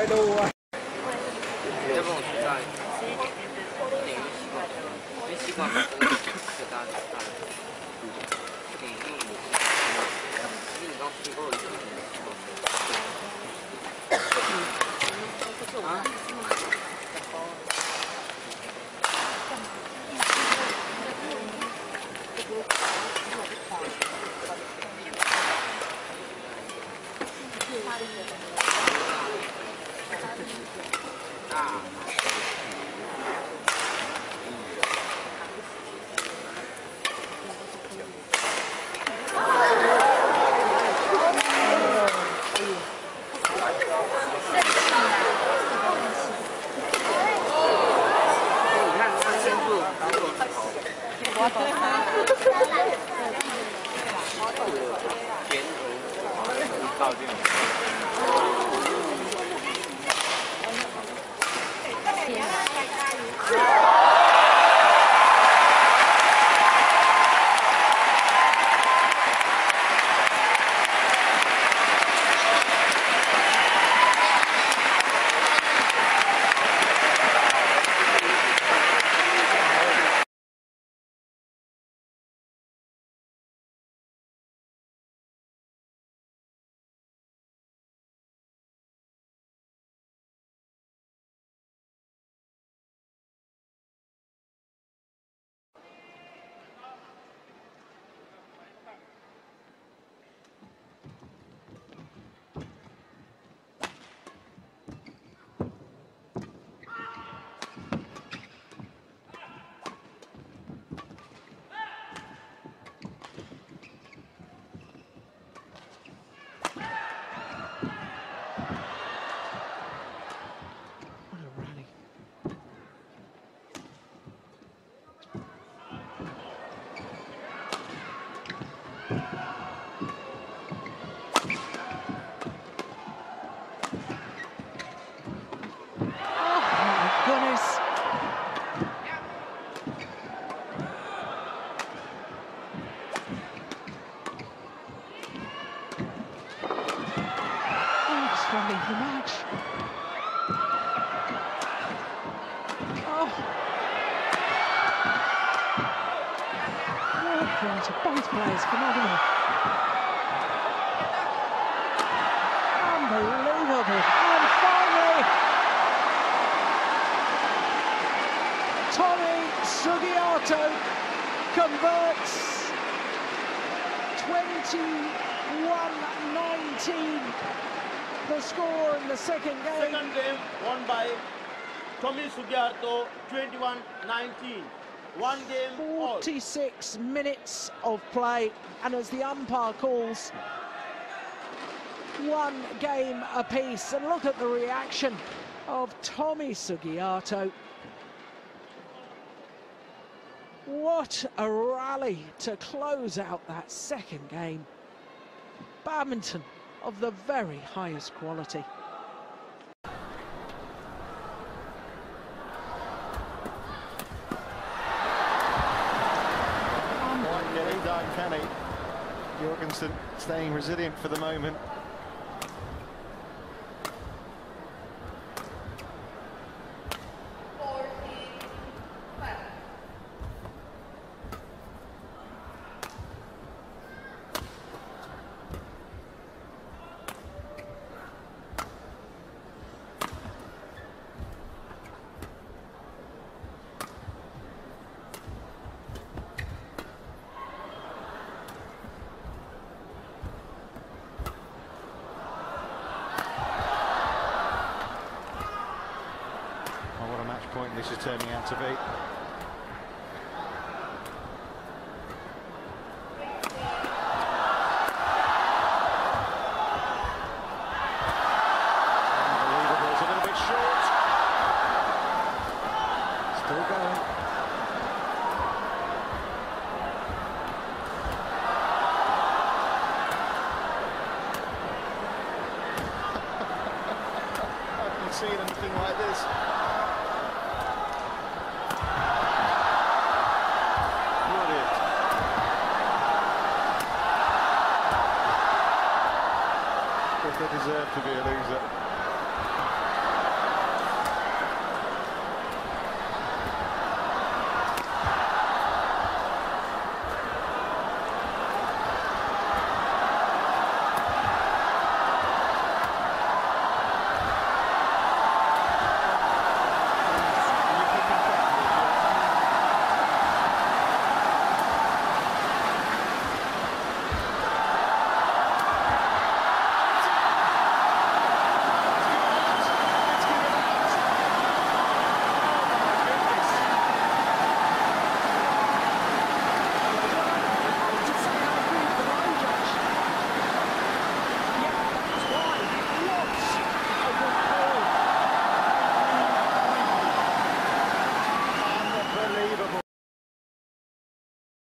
太多啊！ 要不我去炸一个，点个西瓜，因为西瓜本身就大的。点一个因为你刚吃过一个。啊？ 靠近。 Running the match. Oh. Work rate of both players, phenomenal. Unbelievable. And finally, Tommy Sugiarto converts 21-19. The score in the second game. Second game won by Tommy Sugiarto, 21-19. One game 46 minutes of play, and as the umpire calls, one game apiece. And look at the reaction of Tommy Sugiarto. What a rally to close out that second game. Badminton of the very highest quality. Quite getting done, can he? Jorgensen staying resilient for the moment. Point this is turning out to be. Unbelievable, it's a little bit short. Still going. I haven't seen anything like this. They deserve to be a loser.